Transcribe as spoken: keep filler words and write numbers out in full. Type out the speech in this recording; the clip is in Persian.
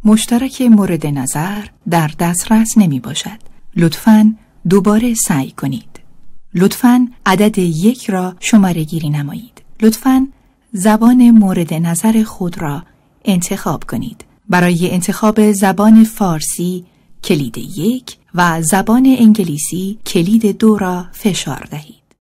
مشترک مورد نظر در دسترس نمی باشد. لطفاً دوباره سعی کنید. لطفاً عدد یک را شماره گیری نمایید. لطفاً زبان مورد نظر خود را انتخاب کنید. برای انتخاب زبان فارسی کلید یک و زبان انگلیسی کلید دو را فشار دهید.